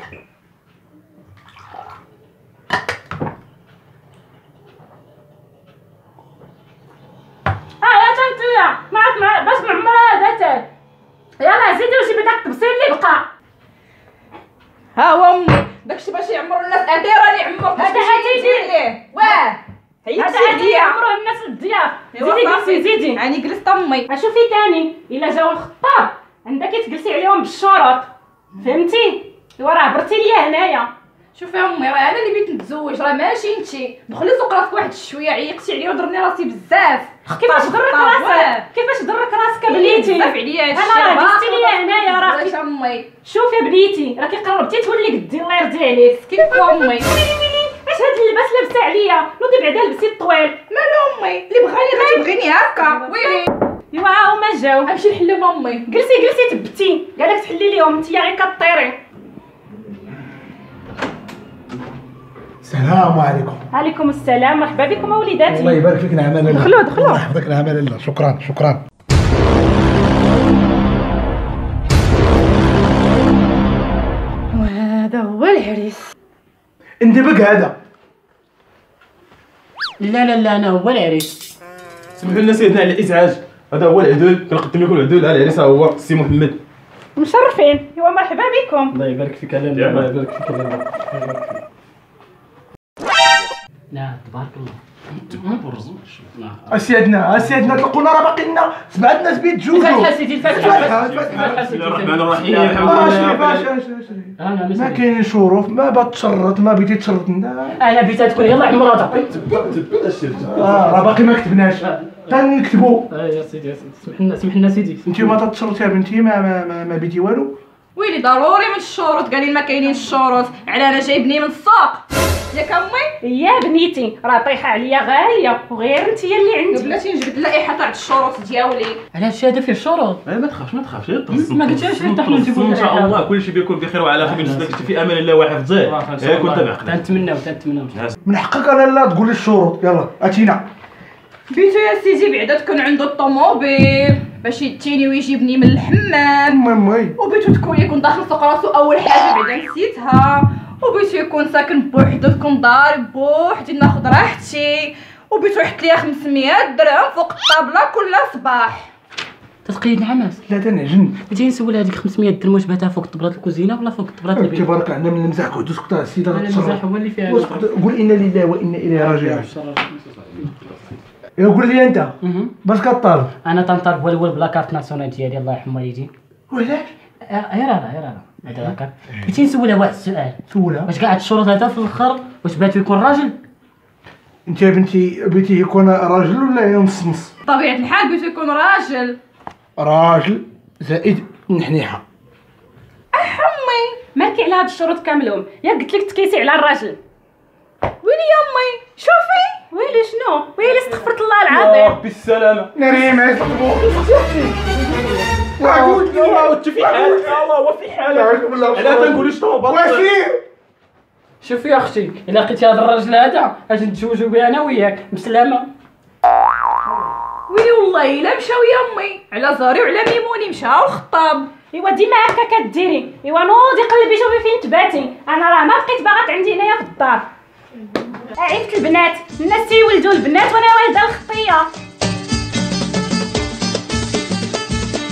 يا تنتيا معك باش معمرها هذا يلا زيدي وجيبي داك التبصيل اللي بقى. ها هو امي داكشي باش يعمروا الناس ادي راني عمرت هذا هاتي ليه واه هي هذا هاتي يعمروا الناس الضياف. زيدي جلسي زيدي. راني جلست امي. شوفي ثاني الا جاو الخطاب عندك تجلسي عليهم بالشروط فهمتي؟ ايوا راه عبرتي ليا هنايا. شوفي امي راه انا اللي بغيت نتزوج راه ماشي انتي. دخلي سوق راسك واحد شويه عيقتي عليا ودرني راسي بزاف. كيفاش ضرك راسك؟ كيفاش ضرك راسك بنيتي؟ بزاف عليا هادشي. انا راه جلستي ليا هنايا راه امي. شوفي يا بنيتي راكي قربتي تولي قدي الله يرضي عليك. كيف امي؟ اش هاد اللباس لابسه عليا؟ نوضي بعدا لبسي الطويل. مالو امي اللي بغاني غتبغيني هكا. ويلي ايوا ها هما جاو. غنمشي نحلهم امي. جلسي تبتي قالك تحلي ليهم انتيا غير كطيري. السلام عليكم. عليكم السلام مرحبا بكم وليداتي. الله يبارك فيك نعم الله. دخلوا دخلوا. الله يحفظك نعم الله. شكرا. وهذا هو العريس. انت بك هذا. لا انا هو العريس. سمحوا لنا سيدنا على الازعاج. هذا هو العدول كنقدم لكم العدول. العريس هو السي محمد. مشرفين. ايوا مرحبا بكم. الله يبارك فيك الله يبارك فيك. نعم تبارك الله. اسيادنا تلقونا راه باقي لنا 7 الناس بيت جوجو. الفاتحه سيدي الفاتحه. بسم الله الرحمن الرحيم. الحمد لله. ما كاينين شروط ما بتشرط ما بغيتي تشرط انا بغيت تكون يلا عمرها. راه باقي ما كتبناش تنكتبوا. يا سيدي سمح لنا سيدي. انت ما تتشرط يا بنتي ما بيتي والو. ويلي ضروري من الشروط قال لي ما كاينين الشروط على انا جايبني من السوق ياك امي. يا بنيتي راه طايحه عليا غاليه وغير انت اللي عندي. بلاتي نجبد اللائحه تاع الشروط ديالي. على هادشي هذا فيه الشروط. ما تخافش ما قلتيش حتى حنا نجيبو ان شاء الله كلشي بيكون بخير وعلى خير بالنسبه لك في امان الله وحفظه. كنت بعقل تنتمناو من حقك انا لا تقول لي الشروط. يلا اتينا. بيتو يا سيدي بعدا تكون عنده الطوموبيل باش يديني ويجيبني من الحمام. وبيتو يكون داخل سوق راسو اول حاجه بعدا نسيتها. وبيتو يكون ساكن بوحدو تكون داري بوحدي ناخذ راحتي. وبيتو يحط ليا 500 درهم فوق الطابله كل صباح. تتقيد نعماس. لا تنعجن. بغيتي نسول هذيك 500 درهم واش باتها فوق طبلات الكوزينه ولا فوق طبلات البيت؟ تبارك عندنا من المزاح كنت سكت السيده المزاح هو اللي فيها. قول انا لله وانا اليه راجعون. قول لي انت باش كطالب. انا تنطالب هو الاول بلا كارت ناسيونال ديالي الله يرحم والديك. وعلاش؟ غير هذا لاكارت. بغيتي نسولها واحد السؤال. سولها. واش كاع هاد الشروط هذا في الاخر واش باتو يكون راجل؟ انت يا بنتي بغيتي يكون راجل ولا نص نص؟ بطبيعه الحال بغيتو يكون راجل زائد نحنيحه. امي مالكي على هاد الشروط كاملهم يا قلت لك تكيسي على الراجل. ويلي يا امي شوفي. ويلي شنو؟ ويلي استغفرت الله العظيم. بالسلامه. نريم عزبو. وعود انت في حالك. الله هو في حالك. لا تنقوليش طوبه. شوفي يا اختي الا لقيتي هذا الراجل هذا اجي نتزوجوا به انا وياك بسلامه. ويلي والله الا مشاو يا امي على زاري وعلى ميموني مشاو الخطاب. ايوا ديما هكا كديري. ايوا نوضي قلبي شوفي فين تباتي. انا راه ما بقيت باغاك عندي هنايا في الدار. عرفت البنات الناس تيولدوا البنات وانا والده الخطيه.